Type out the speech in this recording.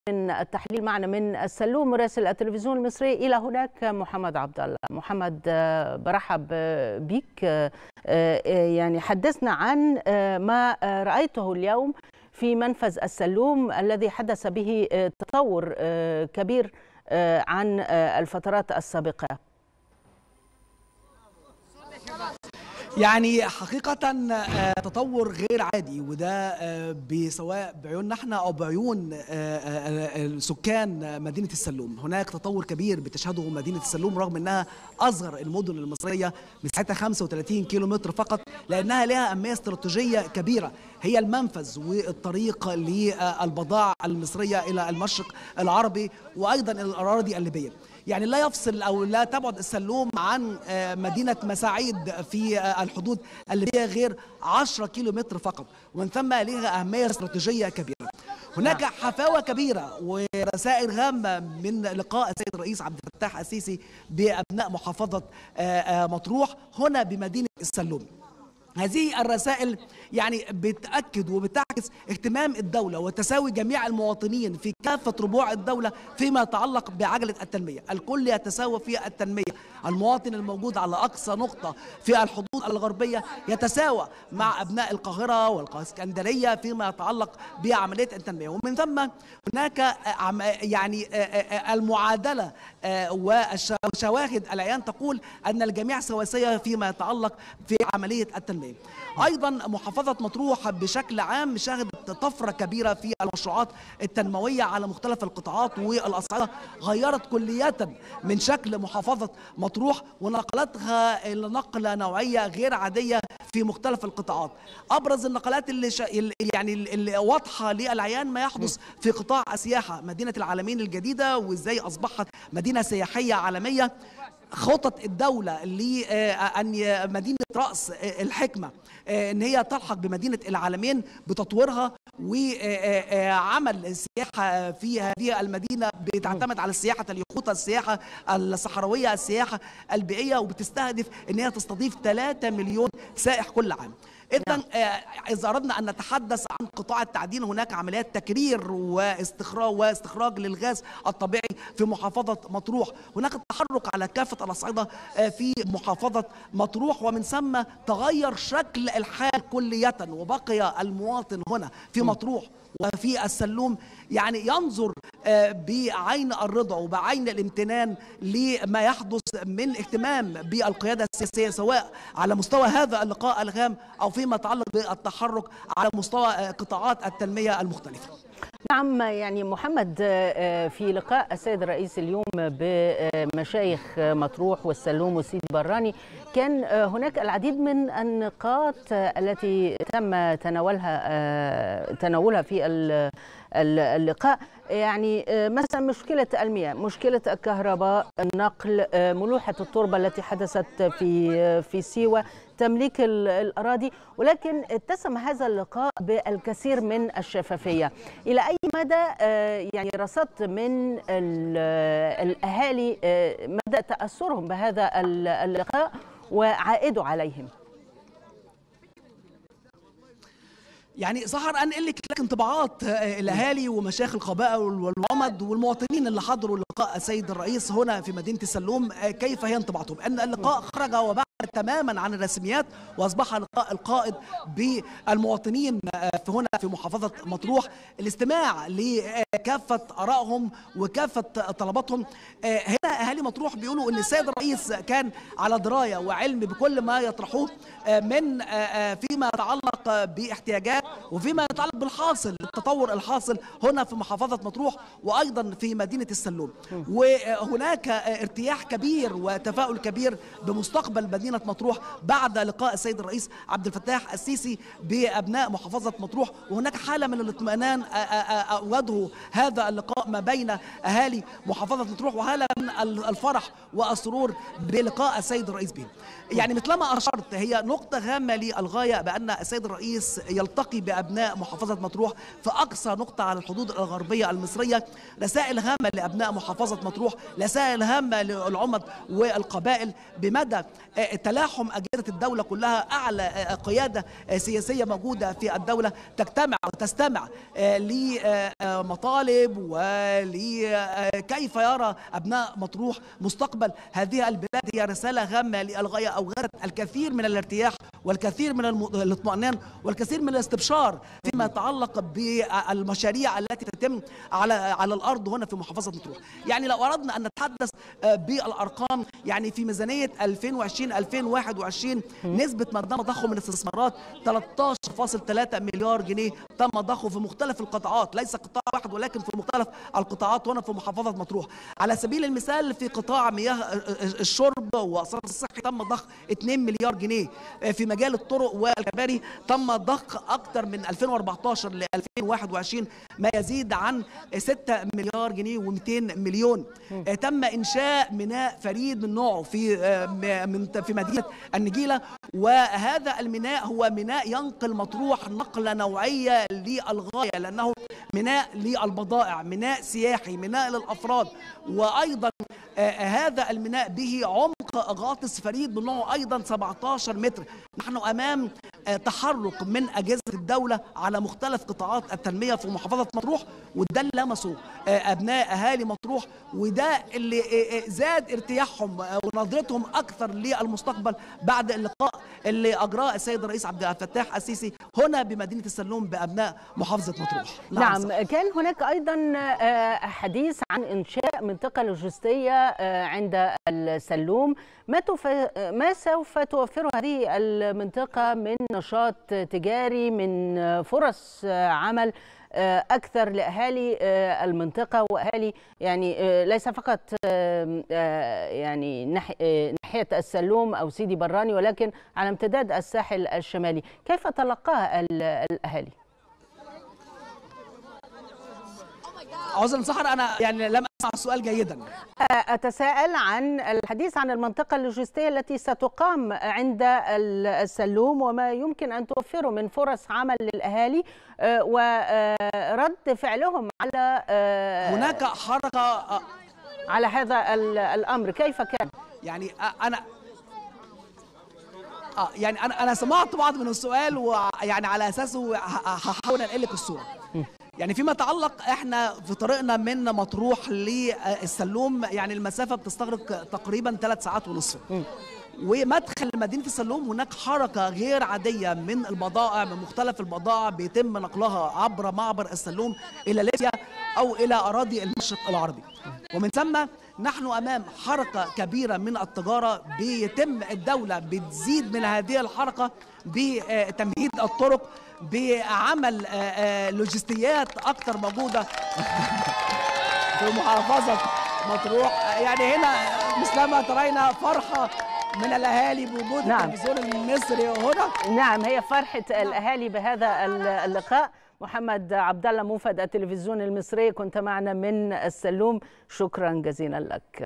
من التحليل معنا من السلوم مراسل التلفزيون المصري إلى هناك محمد عبد الله. محمد، برحب بك. يعني حدثنا عن ما رأيته اليوم في منفذ السلوم الذي حدث به تطور كبير عن الفترات السابقة. يعني حقيقة تطور غير عادي، وده سواء بعيوننا احنا او بعيون سكان مدينة السلوم. هناك تطور كبير بتشهده مدينة السلوم رغم انها اصغر المدن المصرية، مساحتها 35 كيلومتر فقط، لانها لها اهمية استراتيجية كبيرة. هي المنفذ والطريق للبضائع المصرية الى المشرق العربي وايضا الى الاراضي الليبية. يعني لا يفصل أو لا تبعد السلوم عن مدينة مساعيد في الحدود الليبية غير 10 كيلومتر فقط، ومن ثم لها أهمية استراتيجية كبيرة. هناك حفاوة كبيرة ورسائل هامة من لقاء السيد الرئيس عبد الفتاح السيسي بأبناء محافظة مطروح هنا بمدينة السلوم. هذه الرسائل يعني بتأكد وبتعكس اهتمام الدولة وتساوي جميع المواطنين في كافة ربوع الدولة فيما يتعلق بعجلة التنمية. الكل يتساوى في التنمية. المواطن الموجود على أقصى نقطة في الحدود الغربية يتساوى مع أبناء القاهرة والإسكندرية فيما يتعلق بعملية التنمية. ومن ثم هناك يعني المعادلة وشواهد العيان تقول أن الجميع سواسية فيما يتعلق في عملية التنمية. أيضا محافظة مطروح بشكل عام شهدت طفرة كبيرة في المشروعات التنموية على مختلف القطاعات والأصعدة، غيرت كلية من شكل محافظة مطروح ونقلتها إلى نقلة نوعية غير عادية في مختلف القطاعات. أبرز النقلات اللي واضحة للعيان ما يحدث في قطاع السياحة، مدينة العالمين الجديدة وإزاي أصبحت مدينة سياحية عالمية. خطط الدولة لأن مدينة رأس الحكمة أن هي تلحق بمدينة العالمين بتطويرها وعمل السياحة في هذه المدينة بتعتمد على السياحة اليخوت، السياحة الصحراوية، السياحة البيئية، وبتستهدف أن هي تستضيف 3 مليون سائح كل عام. إذن إذا أردنا أن نتحدث عن قطاع التعدين، هناك عمليات تكرير واستخراج للغاز الطبيعي في محافظة مطروح. هناك التحرك على كافة الأصعدة في محافظة مطروح، ومن ثم تغير شكل الحال كلية، وبقي المواطن هنا في مطروح وفي السلوم يعني ينظر بعين الرضا وبعين الامتنان لما يحدث من اهتمام بالقيادة السياسية، سواء على مستوى هذا اللقاء الهام أو فيما يتعلق بالتحرك على مستوى قطاعات التنمية المختلفة. نعم، يعني محمد، في لقاء السيد الرئيس اليوم بمشايخ مطروح والسلوم وسيدي براني كان هناك العديد من النقاط التي تم تناولها في اللقاء. يعني مثلا مشكلة المياه، مشكلة الكهرباء، النقل، ملوحة التربة التي حدثت في سيوة، تمليك الأراضي. ولكن اتسم هذا اللقاء بالكثير من الشفافية. إلى أي مدى يعني رصدت من الأهالي مدى تأثرهم بهذا اللقاء وعائده عليهم؟ يعني سهر أنقل لك انطباعات الأهالي ومشايخ القبائل والعمد والمواطنين اللي حضروا لقاء السيد الرئيس هنا في مدينة السلوم، كيف هي انطباعاتهم؟ أن اللقاء خرج وبعد تماما عن الرسميات، واصبح لقاء القائد بالمواطنين هنا في محافظه مطروح، الاستماع لكافه ارائهم وكافه طلباتهم. هنا اهالي مطروح بيقولوا ان السيد الرئيس كان على درايه وعلم بكل ما يطرحوه من فيما يتعلق باحتياجات وفيما يتعلق بالحاصل، التطور الحاصل هنا في محافظه مطروح وايضا في مدينه السلوم. وهناك ارتياح كبير وتفاؤل كبير بمستقبل مدينة مطروح بعد لقاء السيد الرئيس عبد الفتاح السيسي بأبناء محافظة مطروح. وهناك حالة من الاطمئنان أوجه هذا اللقاء ما بين أهالي محافظة مطروح، وحالة من الفرح والسرور بلقاء السيد الرئيس به. يعني مثلما أشرت، هي نقطة هامة للغاية بأن السيد الرئيس يلتقي بأبناء محافظة مطروح في أقصى نقطة على الحدود الغربية المصرية. رسائل هامة لأبناء محافظة مطروح، رسائل هامة للعمد والقبائل بمدى تلاحم أجهزة الدولة كلها، أعلى قيادة سياسية موجودة في الدولة تجتمع وتستمع لمطالب ولكيف يرى أبناء مطروح مستقبل هذه البلاد. هي رسالة هامة للغاية، أوغرت الكثير من الارتياح والكثير من الاطمئنان والكثير من الاستبشار فيما يتعلق بالمشاريع التي تتم على الأرض هنا في محافظة مطروح. يعني لو أردنا أن نتحدث بالأرقام، يعني في ميزانية 2020-2021 نسبة ما ضخه من الاستثمارات 13.3 مليار جنيه تم ضخه في مختلف القطاعات، ليس قطاع واحد ولكن في مختلف القطاعات هنا في محافظة مطروح. على سبيل المثال في قطاع مياه الشرب والصرف الصحي تم ضخ 2 مليار جنيه. في مجال الطرق والكباري تم ضخ أكثر من 2014 ل 2021 ما يزيد عن 6 مليار جنيه و200 مليون. تم إنشاء ميناء فريد من نوعه في مدينة النجيلة، وهذا الميناء هو ميناء ينقل مطروح نقلة نوعية للغاية، لأنه ميناء للبضائع، ميناء سياحي، ميناء للأفراد، وأيضا هذا الميناء به عمق غاطس فريد من نوعه أيضا 17 متر. نحن أمام تحرك من أجهزة الدولة على مختلف قطاعات التنمية في محافظة مطروح، وده اللي لمسه أبناء أهالي مطروح، وده اللي زاد ارتياحهم ونظرتهم أكثر للمستقبل بعد اللقاء اللي أجراه السيد الرئيس عبد الفتاح السيسي هنا بمدينة السلوم بأبناء محافظة مطروح. نعم، كان هناك أيضا حديث عن إنشاء منطقة لوجستية عند السلوم. ما سوف توفر هذه المنطقة من نشاط تجاري، من فرص عمل أكثر لأهالي المنطقة وأهالي يعني ليس فقط يعني ناحية السلوم أو سيدي براني، ولكن على امتداد الساحل الشمالي؟ كيف تلقاها الأهالي؟ عذرا سحر، أنا يعني لم أسمع السؤال جيدا. أتساءل عن الحديث عن المنطقة اللوجستية التي ستقام عند السلوم وما يمكن أن توفره من فرص عمل للأهالي ورد فعلهم على هناك حركة على هذا الأمر. كيف كان؟ يعني أنا سمعت بعض من السؤال، ويعني على أساسه هحاول أنقل لك الصورة. يعني فيما يتعلق احنا في طريقنا من مطروح للسلوم، يعني المسافة بتستغرق تقريبا 3 ساعات ونصف. ومدخل مدينة السلوم هناك حركة غير عادية من البضائع، من مختلف البضائع بيتم نقلها عبر معبر السلوم إلى ليبيا أو إلى أراضي المشرق العربي. ومن ثم نحن أمام حركة كبيرة من التجارة، بيتم الدولة بتزيد من هذه الحركة بتمهيد الطرق، بعمل لوجستيات أكثر موجودة في محافظة مطروح. يعني هنا مثلما ترين فرحة من الأهالي بوجود التلفزيون المصري هنا. نعم، هي فرحة الأهالي بهذا اللقاء. محمد عبد الله، موفد التلفزيون المصري، كنت معنا من السلوم، شكرا جزيلا لك.